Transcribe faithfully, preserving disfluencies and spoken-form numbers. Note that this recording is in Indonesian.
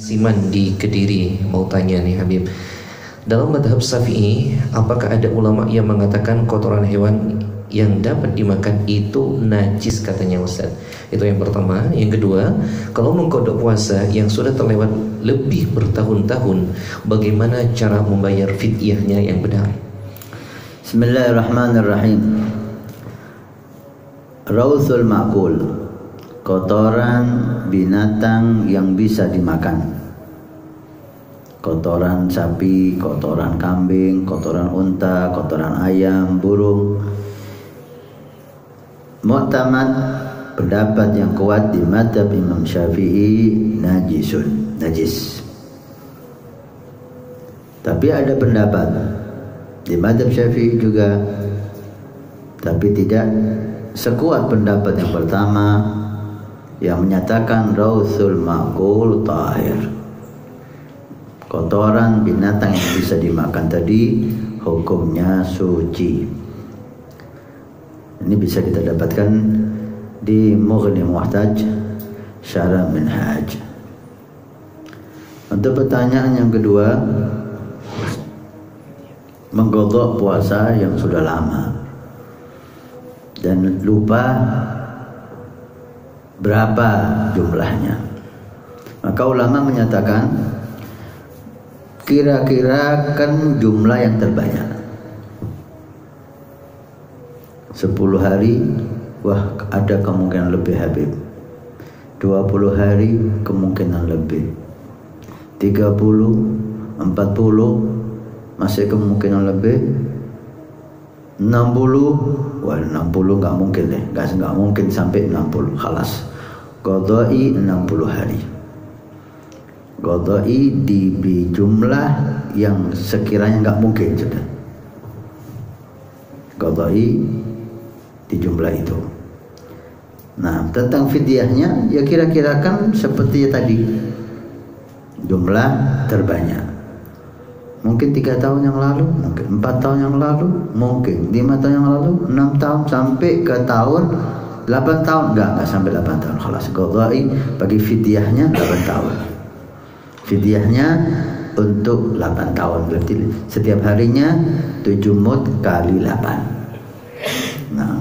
Siman di Kediri mau tanya nih Habib, dalam madhab Syafi'i apakah ada ulama yang mengatakan kotoran hewan yang dapat dimakan itu najis katanya Ustaz? Itu yang pertama. Yang kedua, kalau mengkodok puasa yang sudah terlewat lebih bertahun-tahun, bagaimana cara membayar fidyahnya yang benar? Bismillahirrahmanirrahim. Rauthul ma'kul, kotoran binatang yang bisa dimakan. Kotoran sapi, kotoran kambing, kotoran unta, kotoran ayam, burung. Mu'tamad, pendapat yang kuat di madhab Imam Syafi'i, najisun, najis. Tapi ada pendapat di madhab Syafi'i juga, tapi tidak sekuat pendapat yang pertama yang menyatakan rauthul ma'kul tahir. Kotoran binatang yang bisa dimakan tadi hukumnya suci. Ini bisa kita dapatkan di Mughni Muhtaj Syarah Minhaj. Untuk pertanyaan yang kedua, menggodok puasa yang sudah lama dan lupa berapa jumlahnya, maka ulama menyatakan kira-kira kan jumlah yang terbanyak sepuluh hari, wah ada kemungkinan lebih Habib. Dua puluh hari kemungkinan lebih. Tiga puluh, empat puluh masih kemungkinan lebih. Enam puluh, wah enam puluh nggak mungkin deh, nggak nggak mungkin sampai enam puluh. Khalas, qadai enam puluh hari. Qadai di, di jumlah yang sekiranya nggak mungkin sudah. Qadai di jumlah itu. Nah, tentang fidyahnya ya kira-kira kan seperti tadi, jumlah terbanyak. Mungkin tiga tahun yang lalu, mungkin empat tahun yang lalu, mungkin lima tahun yang lalu, enam tahun sampai ke tahun delapan tahun, enggak enggak sampai delapan tahun. Khalas, qadai bagi fidyahnya delapan tahun. Fidyahnya untuk delapan tahun, berarti setiap harinya tujuh mud kali delapan. Nah,